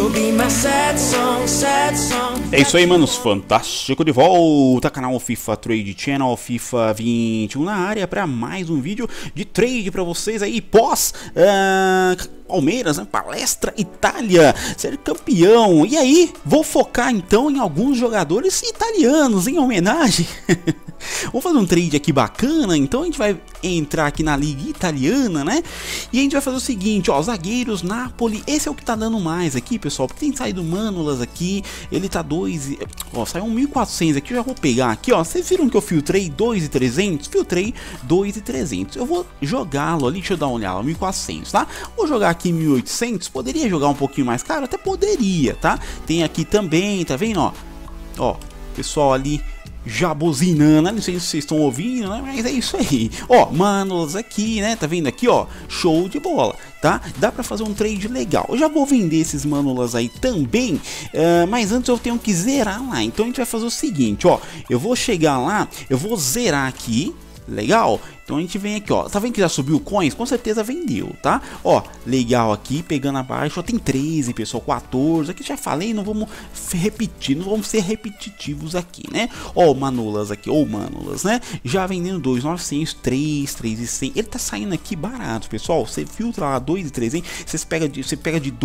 É isso aí, manos, fantástico, de volta, canal FIFA Trade Channel, FIFA 21 na área para mais um vídeo de trade para vocês aí, pós Palmeiras, né? Palestra Itália, ser campeão. E aí, vou focar então em alguns jogadores italianos, em homenagem. Vamos fazer um trade aqui bacana, então a gente vai entrar aqui na liga italiana, né? E a gente vai fazer o seguinte, ó, zagueiros, Napoli, esse é o que tá dando mais aqui, pessoal, porque tem saído Manolas aqui, ele tá 2, ó, saiu 1.400 aqui, eu já vou pegar aqui, ó, vocês viram que eu filtrei 2.300? Filtrei 2.300, eu vou jogá-lo ali, deixa eu dar uma olhada, 1.400, tá? Vou jogar aqui 1.800, poderia jogar um pouquinho mais caro? Até poderia, tá? Tem aqui também, tá vendo, ó, ó, pessoal ali já buzinando, não sei se vocês estão ouvindo, né? Mas é isso aí, ó, Manolas aqui, né, tá vendo aqui, ó, show de bola, tá? Dá pra fazer um trade legal. Eu já vou vender esses Manolas aí também, mas antes eu tenho que zerar lá, então a gente vai fazer o seguinte, ó, eu vou chegar lá, eu vou zerar aqui, legal? Então a gente vem aqui, ó, tá vendo que já subiu coins? Com certeza vendeu, tá? Ó, legal aqui, pegando abaixo, ó, tem 13, pessoal, 14, aqui já falei, não vamos repetir, não vamos ser repetitivos aqui, né? Ó, Manolas aqui, ou Manolas, né? Já vendendo 2.900, 3.100, ele tá saindo aqui barato, pessoal, você filtra lá 2.300, você pega de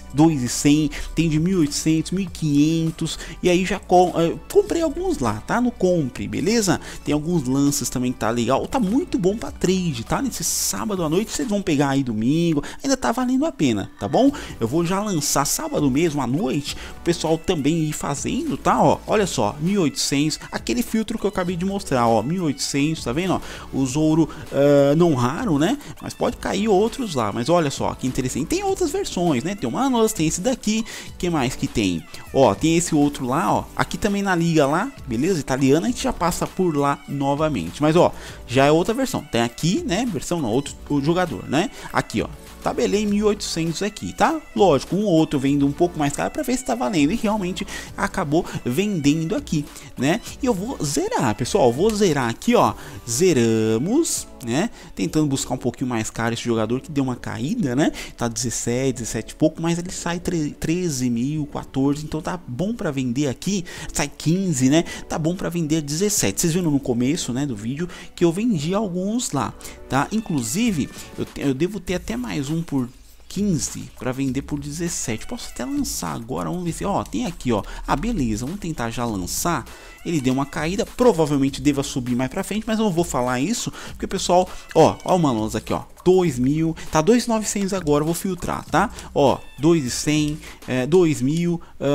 2.100, tem de 1.800, 1.500, e aí já comprei alguns lá, tá? No compre, beleza? Tem alguns lances também que tá legal, tá muito bom para trade, tá? Nesse sábado à noite vocês vão pegar aí domingo, ainda tá valendo a pena, tá bom? Eu vou já lançar sábado mesmo à noite, o pessoal também ir fazendo, tá? Ó, olha só, 1.800, aquele filtro que eu acabei de mostrar, ó, 1.800, tá vendo? Ó, os ouro não raro, né? Mas pode cair outros lá, mas olha só, que interessante. Tem outras versões, né? Tem o Manolas, tem esse daqui, que mais que tem? Ó, tem esse outro lá, ó, aqui também na liga lá, beleza? Italiana, a gente já passa por lá novamente, mas ó, já é outra versão, tem aqui, né, versão não, outro o jogador, né, aqui ó, tabelei 1.800 aqui, tá? Lógico, um ou outro vendo um pouco mais caro para ver se tá valendo, e realmente acabou vendendo aqui, né? E eu vou zerar, pessoal, vou zerar aqui, ó, zeramos, né? Tentando buscar um pouquinho mais caro esse jogador que deu uma caída, né? Tá 17 e pouco, mas ele sai 13 mil, 14, então tá bom para vender aqui, sai 15, né? Tá bom para vender 17. Vocês viram no começo, né, do vídeo que eu vendi alguns lá, tá? Inclusive, eu devo ter até mais um por 15 para vender por 17. Posso até lançar agora, vamos ver se, ó, tem aqui, ó. Ah, beleza, vamos tentar já lançar. Ele deu uma caída, provavelmente deva subir mais para frente, mas eu não vou falar isso, porque o pessoal, ó o Manolas aqui, ó, 2.000, tá 2.900 agora, eu vou filtrar, tá? Ó, 2.100, 2.000,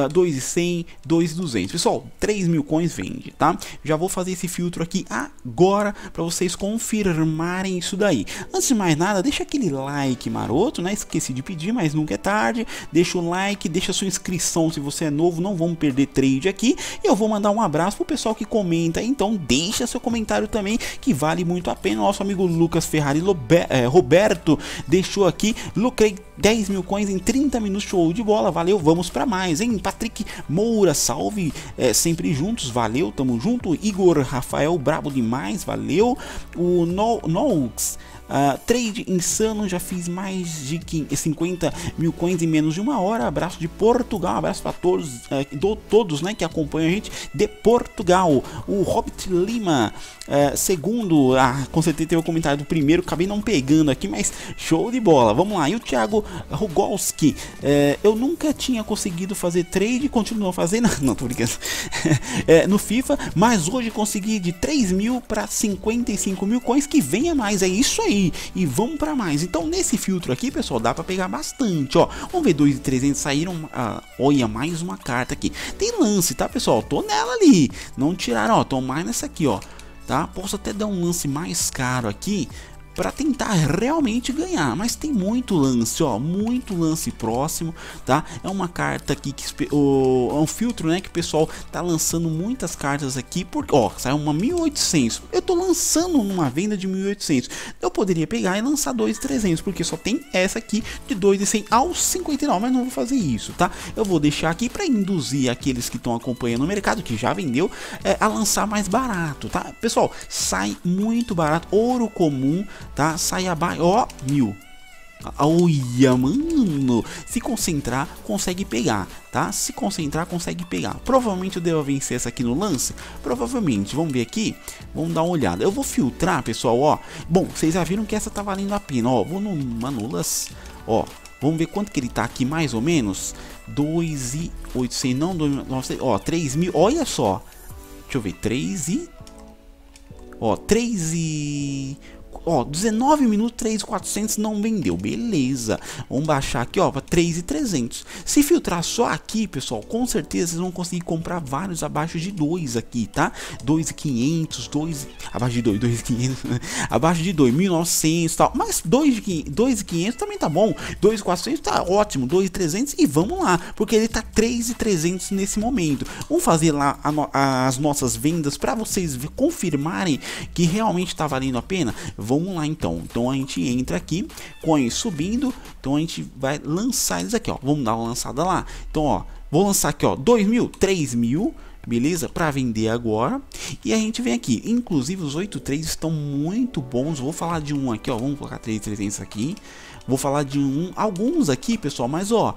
2.100, 2.200. Pessoal, 3.000 coins vende, tá? Já vou fazer esse filtro aqui agora para vocês confirmarem isso daí. Antes de mais nada, deixa aquele like maroto, né? Esqueci de pedir, mas nunca é tarde. Deixa o like, deixa a sua inscrição se você é novo, não vamos perder trade aqui. E eu vou mandar um abraço pro pessoal que comenta, então deixa seu comentário também, que vale muito a pena. Nosso amigo Lucas Ferrari Roberto deixou aqui, lucrei 10.000 coins em 30 minutos, show de bola, valeu, vamos para mais, hein? Patrick Moura, salve, sempre juntos, valeu, tamo junto. Igor Rafael, brabo demais, valeu. O Nox, trade insano, já fiz mais de 50.000 coins em menos de uma hora. Abraço de Portugal, abraço para todos, todos, né, que acompanham a gente de Portugal. O Hobbit Lima, segundo, com certeza teve o comentário do primeiro, acabei não pegando aqui, mas show de bola, vamos lá. E o Thiago Rogolski, eu nunca tinha conseguido fazer trade, continuo fazendo, não tô brincando, no FIFA, mas hoje consegui de 3.000 para 55.000 coins, que venha mais, é isso aí. E vamos para mais. Então nesse filtro aqui, pessoal, dá para pegar bastante, ó. Vamos ver, 2.300 saíram, olha, mais uma carta aqui. Tem lance, tá, pessoal? Tô nela ali, não tiraram, ó, tô mais nessa aqui, ó, tá? Posso até dar um lance mais caro aqui para tentar realmente ganhar, mas tem muito lance, ó, muito lance próximo, tá? É uma carta aqui que é um filtro, né, que o pessoal tá lançando muitas cartas aqui, porque ó, saiu uma 1.800, eu tô lançando numa venda de 1.800, eu poderia pegar e lançar 2.300, porque só tem essa aqui de 2.100 aos 59, mas não vou fazer isso, tá? Eu vou deixar aqui para induzir aqueles que estão acompanhando o mercado, que já vendeu, a lançar mais barato, tá? Pessoal, sai muito barato, ouro comum, tá? Sai abaixo, ó, 1.000. Olha, mano, se concentrar, consegue pegar, tá? Se concentrar, consegue pegar. Provavelmente eu devo vencer essa aqui no lance. Provavelmente, vamos ver aqui. Vamos dar uma olhada. Eu vou filtrar, pessoal, ó. Bom, vocês já viram que essa tá valendo a pena, ó. Vou no Manulas, ó. Vamos ver quanto que ele tá aqui, mais ou menos. 2.800, não, 2.900, ó, 3.000, olha só. Deixa eu ver, 3 e... Ó, 3 e... Ó, 19 minutos, 3.400 não vendeu, beleza. Vamos baixar aqui, ó, para 3.300. Se filtrar só aqui, pessoal, com certeza vocês vão conseguir comprar vários abaixo de 2 aqui, tá? 2.500, 2... Abaixo de 2, 2.500, né? Abaixo de 2.900 e tal. Mas 2.500 também tá bom. 2.400 tá ótimo, 2.300 e vamos lá, porque ele tá 3.300 nesse momento. Vamos fazer lá as nossas vendas para vocês confirmarem que realmente tá valendo a pena. Vamos lá então. Então a gente entra aqui, coins subindo. Então a gente vai lançar eles aqui, ó. Vamos dar uma lançada lá. Então, ó, vou lançar aqui, ó, 2.000, 3.000, beleza? Para vender agora. E a gente vem aqui. Inclusive os 8.3 estão muito bons. Vou falar de um aqui, ó. Vamos colocar 3.300 aqui. Vou falar de alguns aqui, pessoal, mas ó,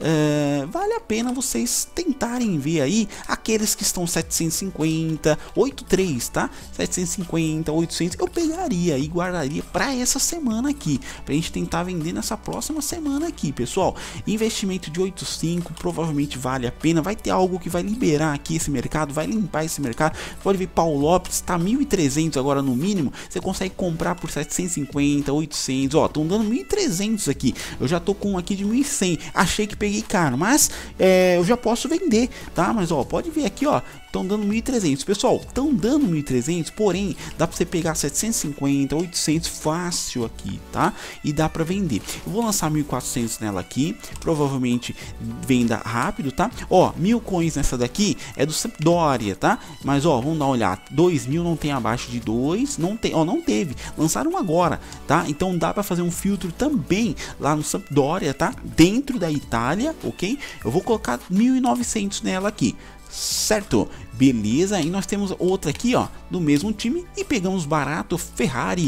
vale a pena vocês tentarem ver aí aqueles que estão 750, 8.3, tá? 750, 800, eu pegaria e guardaria para essa semana aqui, pra gente tentar vender nessa próxima semana aqui, pessoal. Investimento de 8.5 provavelmente vale a pena, vai ter algo que vai liberar aqui esse mercado, vai limpar esse mercado. Pode ver, Paulo Lopes tá 1.300 agora no mínimo, você consegue comprar por 750, 800, ó, estão dando 1.300 aqui. Eu já tô com um aqui de 1.100. Achei que peguei caro, mas eu já posso vender, tá? Mas ó, pode ver aqui, ó, estão dando 1.300, pessoal, estão dando 1.300, porém dá para você pegar 750, 800 fácil aqui, tá? E dá para vender. Eu vou lançar 1.400 nela aqui, provavelmente venda rápido, tá? Ó, 1.000 coins nessa daqui é do Sampdoria, tá? Mas ó, vamos dar uma olhada, 2.000 não tem abaixo de 2, não tem, ó, não teve, lançaram agora, tá? Então dá para fazer um filtro também lá no Sampdoria, tá? Dentro da Itália, ok? Eu vou colocar 1.900 nela aqui, certo? Beleza, e nós temos outra aqui, ó, do mesmo time e pegamos barato, Ferrari,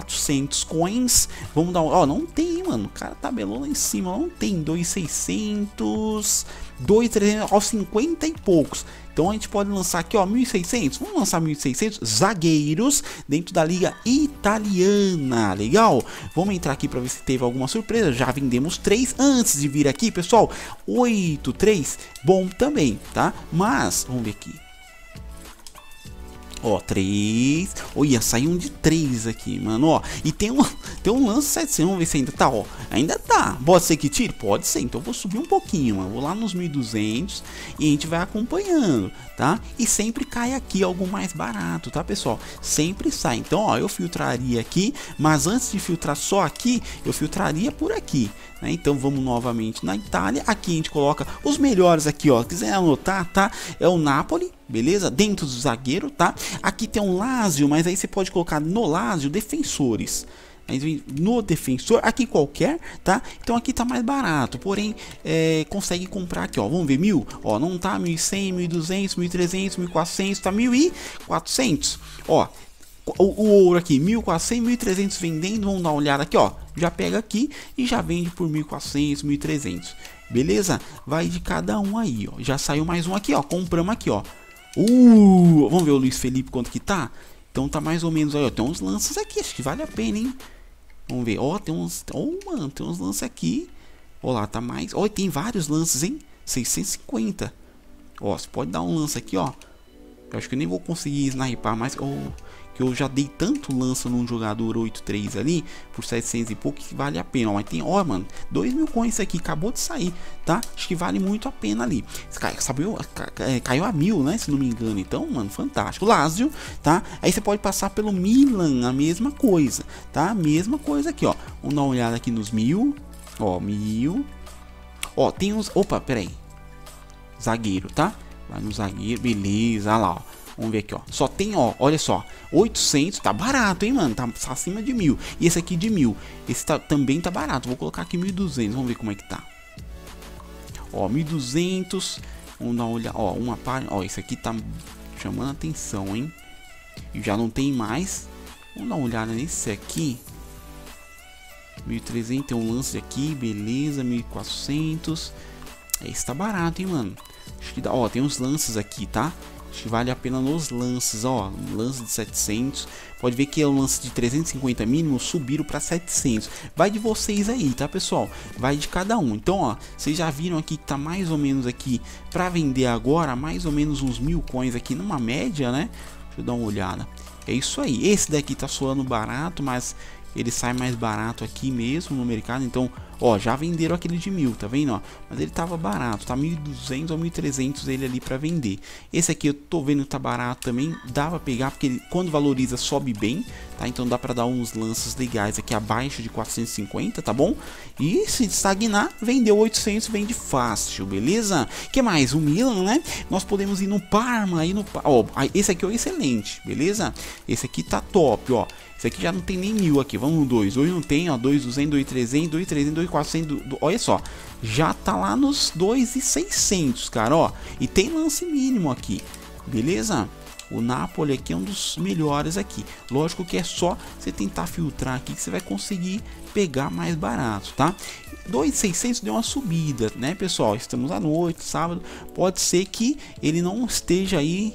400 coins. Vamos dar, ó, não tem, mano, o cara tabelou lá em cima, não tem, 2.600, 2.300, ó, 50 e poucos. Então a gente pode lançar aqui, ó, 1.600, vamos lançar 1.600 zagueiros dentro da liga italiana, legal? Vamos entrar aqui para ver se teve alguma surpresa. Já vendemos 3 antes de vir aqui, pessoal. 8.3, bom também, tá? Mas vamos ver aqui. Ó, 3. Olha, saiu um de 3 aqui, mano, ó. E tem um lance 700, vamos ver se ainda tá, ó. Ainda tá. Pode ser que tire? Pode ser. Então eu vou subir um pouquinho, mano. Vou lá nos 1.200 e a gente vai acompanhando, tá? E sempre cai aqui algo mais barato, tá, pessoal? Sempre sai. Então, ó, eu filtraria aqui, mas antes de filtrar só aqui, eu filtraria por aqui, né? Então vamos novamente na Itália. Aqui a gente coloca os melhores aqui, ó. Quiser anotar, tá? É o Napoli, beleza? Dentro do zagueiro, tá? Aqui tem um Lazio, mas aí você pode colocar no Lazio defensores. Aí no defensor, aqui qualquer, tá? Então aqui tá mais barato, porém consegue comprar aqui, ó. Vamos ver, 1.000, ó, não tá 1.100, 1.200, 1.300, 1.400, tá 1.400, ó. O ouro aqui, 1.400, 1.300 vendendo, vamos dar uma olhada aqui, ó. Já pega aqui e já vende por 1.400, 1.300, beleza? Vai de cada um aí, ó. Já saiu mais um aqui, ó. Compramos aqui, ó. Vamos ver o Luiz Felipe quanto que tá. Então tá mais ou menos aí, ó. Tem uns lances aqui, acho que vale a pena, hein? Vamos ver, ó, tem uns, mano, tem uns lances aqui. Ó lá, tá mais, ó, tem vários lances, hein? 650. Ó, você pode dar um lance aqui, ó. Eu acho que eu nem vou conseguir snipar mais, que eu já dei tanto lance num jogador 8.3 ali, por 700 e pouco, que vale a pena, ó. Mas tem, ó, mano, 2.000 coins aqui, acabou de sair, tá? Acho que vale muito a pena ali. Caiu a 1.000, né, se não me engano. Então, mano, fantástico. Lazio, tá? Aí você pode passar pelo Milan, a mesma coisa, tá? Mesma coisa aqui, ó. Vamos dar uma olhada aqui nos 1.000, ó, 1.000. Ó, tem uns, opa, peraí. Zagueiro, tá? Vai no zagueiro, beleza, olha lá, ó. Vamos ver aqui, ó. Só tem, ó, olha só, 800, tá barato, hein, mano? Tá acima de 1.000. E esse aqui de 1.000. Esse também tá barato. Vou colocar aqui 1.200. Vamos ver como é que tá. Ó, 1.200. Vamos dar uma olhada. Ó, uma página. Ó, esse aqui tá chamando a atenção, hein? E já não tem mais. Vamos dar uma olhada nesse aqui. 1.300, tem um lance aqui, beleza, 1.400. Esse tá barato, hein, mano. Acho que dá, ó, tem uns lances aqui, tá? Acho que vale a pena nos lances, ó, lance de 700. Pode ver que é um lance de 350 mínimo, subiram para 700. Vai de vocês aí, tá, pessoal? Vai de cada um. Então, ó, vocês já viram aqui que tá mais ou menos aqui para vender agora, mais ou menos uns 1000 coins aqui numa média, né? Deixa eu dar uma olhada. É isso aí. Esse daqui tá soando barato, mas ele sai mais barato aqui mesmo no mercado. Então, ó, já venderam aquele de 1000, tá vendo, ó? Mas ele tava barato, tá 1.200 ou 1.300 ele ali para vender. Esse aqui eu tô vendo que tá barato também, dá pra pegar porque ele, quando valoriza, sobe bem, tá? Então dá para dar uns lances legais aqui abaixo de 450, tá bom? E se estagnar, vendeu 800, vende fácil, beleza? Que mais? O Milan, né? Nós podemos ir no Parma, aí no... Ó, esse aqui é excelente, beleza? Esse aqui tá top, ó. Esse aqui já não tem nem 1000 aqui, vamos no 2. Hoje não tem, ó, 2.200, 2.300, 2.300, 2.400, olha só. Já tá lá nos 2.600, cara, ó. E tem lance mínimo aqui, beleza? O Napoli aqui é um dos melhores aqui. Lógico que é só você tentar filtrar aqui que você vai conseguir pegar mais barato, tá? 2.600 deu uma subida, né, pessoal? Estamos à noite, sábado. Pode ser que ele não esteja aí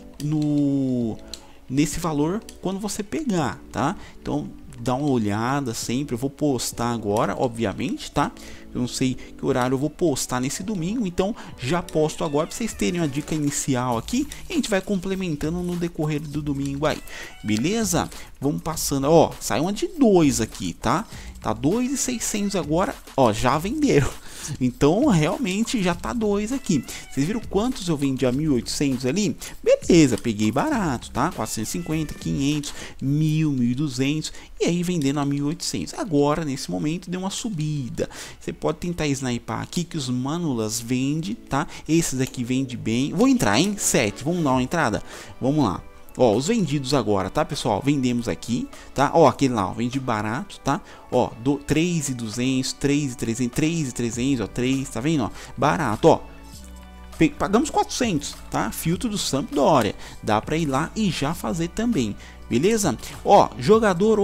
nesse valor quando você pegar, tá? Então dá uma olhada sempre. Eu vou postar agora, obviamente, tá? Eu não sei que horário eu vou postar nesse domingo, então já posto agora para vocês terem uma dica inicial aqui e a gente vai complementando no decorrer do domingo aí, beleza? Vamos passando, ó, sai uma de 2 aqui, tá? Tá 2.600 agora, ó, já venderam. Então realmente já tá 2 aqui. Vocês viram quantos eu vendi a 1.800 ali? Beleza, peguei barato, tá? 450, 500, 1.000, 1.200 e aí vendendo a 1.800. Agora nesse momento deu uma subida. Você pode tentar snipar aqui que os Manulas vende, tá? Esses aqui vende bem. Vou entrar, hein? 7. Vamos dar uma entrada? Vamos lá. Ó, os vendidos agora, tá, pessoal? Vendemos aqui, tá? Ó, aquele lá, ó, vende barato, tá? Ó, 3.200, 3.300, 3.300, ó, 3, tá vendo, ó? Barato, ó. Pagamos 400, tá? Filtro do Sampdoria. Dá pra ir lá e já fazer também, beleza? Ó, jogador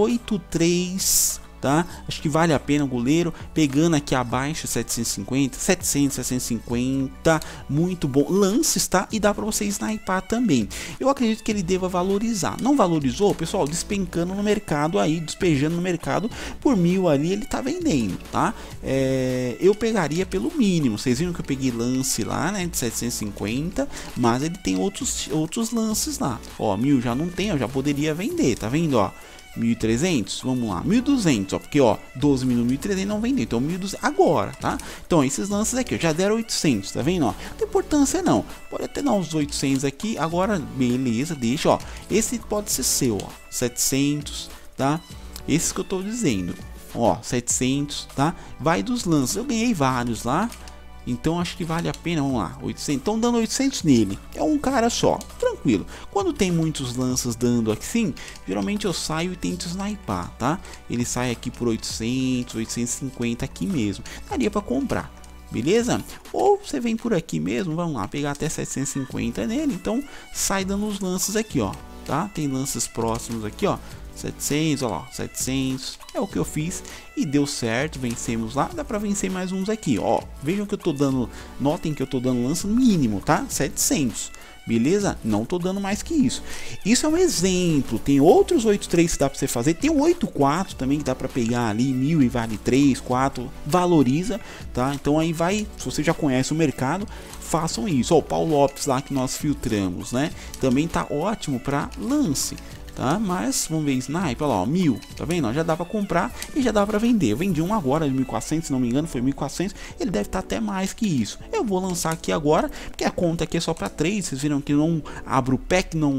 83... tá? Acho que vale a pena o goleiro, pegando aqui abaixo 750, 700, 750, muito bom, lances, tá? E dá para você snipar também. Eu acredito que ele deva valorizar. Não valorizou, pessoal, despencando no mercado aí, despejando no mercado por 1000 ali, ele tá vendendo, tá? Eu pegaria pelo mínimo. Vocês viram que eu peguei lance lá, né, de 750, mas ele tem outros lances lá. Ó, 1000 já não tem, eu já poderia vender, tá vendo, ó? 1.300, vamos lá, 1.200, ó, porque ó, 12 mil no 1.300 não vendeu, então 1.200 agora, tá? Então esses lances aqui, ó, já deram 800, tá vendo, ó? Não tem importância não, pode até dar uns 800 aqui, agora beleza, deixa, ó, esse pode ser seu, ó, 700, tá? Esses que eu tô dizendo, ó, 700, tá? Vai dos lances, eu ganhei vários lá. Então acho que vale a pena, vamos lá, 800, estão dando 800 nele, é um cara só, tranquilo. Quando tem muitos lances dando assim, geralmente eu saio e tento snipar, tá? Ele sai aqui por 800, 850 aqui mesmo, daria para comprar, beleza? Ou você vem por aqui mesmo, vamos lá, pegar até 750 nele, então sai dando os lances aqui, ó, tá? Tem lances próximos aqui, ó. 700, olha lá, 700, é o que eu fiz e deu certo, vencemos lá, dá pra vencer mais uns aqui, ó, vejam que eu tô dando, notem que eu tô dando lance mínimo, tá, 700, beleza, não tô dando mais que isso, isso é um exemplo, tem outros 83 que dá pra você fazer, tem um 84 também que dá pra pegar ali, 1000 e vale 3, 4, valoriza, tá, então aí vai, se você já conhece o mercado, façam isso, ó, o Paulo Lopes lá que nós filtramos, né, também tá ótimo pra lance, tá? Mas vamos ver sniper, olha lá, ó, 1000, tá vendo? Já dá para comprar e já dá para vender. Eu vendi um agora de 1.400, se não me engano, foi 1.400. Ele deve estar até mais que isso. Eu vou lançar aqui agora, porque a conta aqui é só para 3. Vocês viram que não abro o pack, não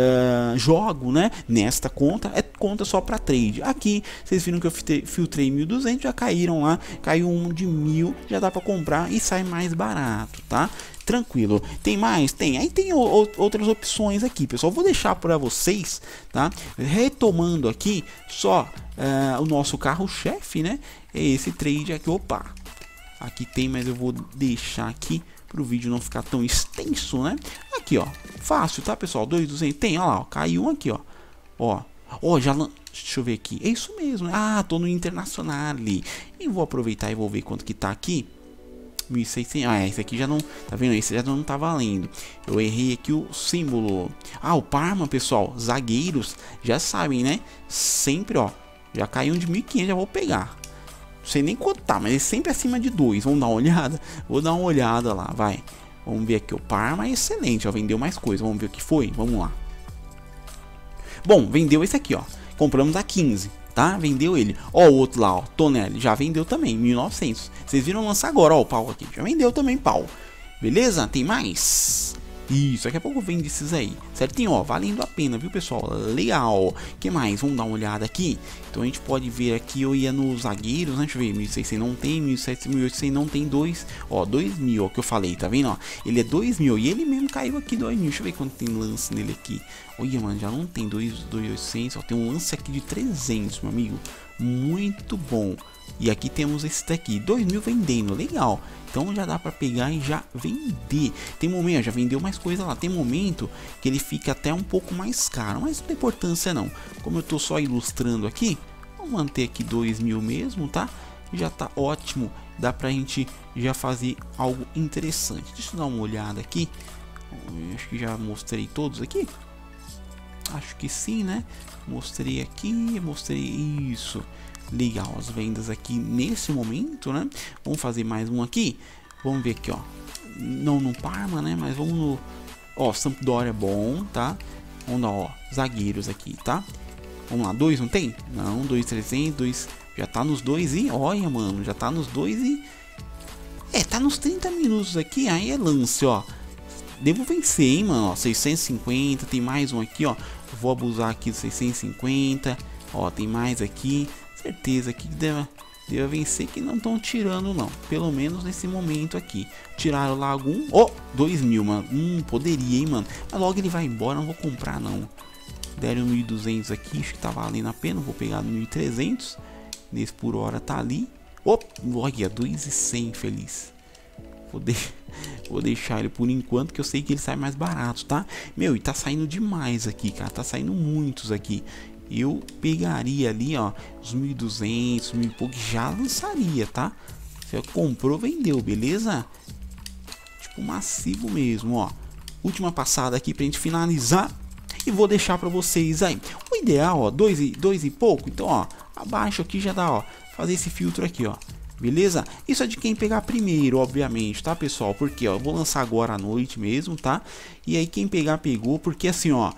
jogo, né? Nesta conta é conta só para trade. Aqui vocês viram que eu filtrei 1.200, já caíram lá, caiu um de 1000, já dá para comprar e sai mais barato, tá? Tranquilo. Tem mais? Tem. Aí tem outras opções aqui, pessoal. Vou deixar para vocês, tá? Retomando aqui só o nosso carro-chefe, né? É esse trade aqui. Opa! Aqui tem, mas eu vou deixar aqui para o vídeo não ficar tão extenso, né? Aqui, ó. Fácil, tá, pessoal? 2.200. Tem, ó lá, ó, caiu um aqui, ó. Ó. Ó, deixa eu ver aqui. É isso mesmo. Ah, tô no Internazionale. E vou aproveitar e vou ver quanto que tá aqui. 1.600. Ah, esse aqui já não... Tá vendo? Esse já não tá valendo. Eu errei aqui o símbolo. Ah, o Parma, pessoal. Zagueiros. Já sabem, né? Sempre, ó. Já caiu de 1.500. Já vou pegar. Não sei nem quanto tá, mas é sempre acima de 2. Vamos dar uma olhada? Vou dar uma olhada lá, vai. Vamos ver aqui. O Parma é excelente, ó. Vendeu mais coisa. Vamos ver o que foi? Vamos lá. Bom, vendeu esse aqui, ó. Compramos a 15. Tá? Vendeu ele. Ó, o outro lá, ó, Tonelli, já vendeu também, 1.900. Vocês viram lançar agora, ó, o pau aqui. Já vendeu também, pau. Beleza? Tem mais? Isso, daqui a pouco vende esses aí. Certinho, ó, valendo a pena, viu, pessoal? Legal. Que mais? Vamos dar uma olhada aqui. Então a gente pode ver aqui, eu ia nos zagueiros, né? Deixa eu ver, 1.600 não tem, 1.700, 1.800 não tem, 2. Ó, 2.000, ó, que eu falei, tá vendo, ó? Ele é 2.000 e ele mesmo caiu aqui, 2.000. Deixa eu ver quanto tem lance nele aqui. Olha, mano, já não tem 2.800, ó, tem um lance aqui de 300, meu amigo. Muito bom. E aqui temos esse daqui, 2.000 vendendo, legal. Então já dá para pegar e já vender. Tem momento, já vendeu mais coisa lá. Tem momento que ele fica até um pouco mais caro, mas não tem importância não. Como eu tô só ilustrando aqui, vamos manter aqui 2.000 mesmo, tá? Já tá ótimo. Dá pra gente já fazer algo interessante. Deixa eu dar uma olhada aqui. Acho que já mostrei todos aqui. Acho que sim, né? Mostrei aqui, mostrei isso. Legal, as vendas aqui nesse momento, né? Vamos fazer mais um aqui. Vamos ver aqui, ó. Não no Parma, né? Mas vamos no... Ó, Sampdoria é bom, tá? Vamos dar, ó, zagueiros aqui, tá? Vamos lá, 2 não tem? Não, 2.300, 2... Já tá nos 2 e... Olha, mano, já tá nos 2 e... É, tá nos 30 minutos aqui, aí é lance, ó. Devo vencer, hein, mano, ó, 650, tem mais um aqui, ó. Vou abusar aqui do 650. Ó, tem mais aqui. Certeza que deva vencer, que não estão tirando não, pelo menos nesse momento aqui. Tiraram lá algum, ó, 2.000, mano. Poderia, hein, mano, mas logo ele vai embora, não vou comprar não. Deram 1.200 aqui, acho que tá valendo a pena. Vou pegar 1.300, nesse por hora tá ali. Ó, olha, 2.100, feliz. Vou deixar ele por enquanto, que eu sei que ele sai mais barato, tá? Meu, e tá saindo demais aqui, cara, tá saindo muitos aqui. Eu pegaria ali, ó, os 1.200, 1.000 e pouco, já lançaria, tá? Você comprou, vendeu, beleza? Tipo, massivo mesmo, ó. Última passada aqui pra gente finalizar. E vou deixar pra vocês aí. O ideal, ó, 2 e pouco. Então, ó, abaixo aqui já dá, ó, fazer esse filtro aqui, ó. Beleza? Isso é de quem pegar primeiro, obviamente, tá, pessoal? Porque, ó, eu vou lançar agora à noite mesmo, tá? E aí quem pegar, pegou. Porque assim, ó,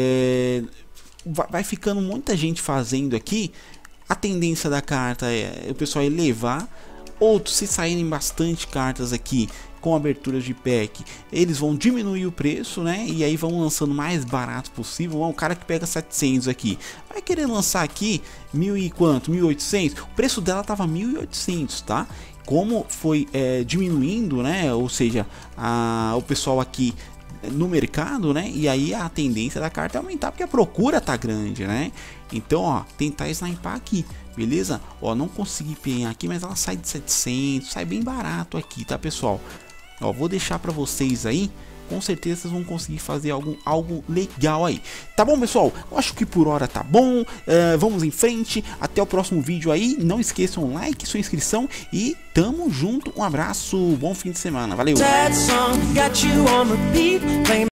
vai ficando muita gente fazendo aqui. A tendência da carta é o pessoal elevar. Outros, se saírem bastante cartas aqui com aberturas de pack, eles vão diminuir o preço, né? E aí vão lançando mais barato possível. O cara que pega 700 aqui vai querer lançar aqui 1.000 e quanto? 1.800. O preço dela tava 1.800, tá? Como foi diminuindo, né? Ou seja, o pessoal aqui no mercado, né? E aí a tendência da carta é aumentar, porque a procura tá grande, né? Então, ó, tentar snipar aqui, beleza? Ó, não consegui pegar aqui, mas ela sai de 700, sai bem barato aqui, tá, pessoal? Ó, vou deixar pra vocês aí. Com certeza vocês vão conseguir fazer algo legal aí. Tá bom, pessoal? Eu acho que por hora tá bom. Vamos em frente. Até o próximo vídeo aí. Não esqueçam o like, sua inscrição. E tamo junto. Um abraço. Bom fim de semana. Valeu!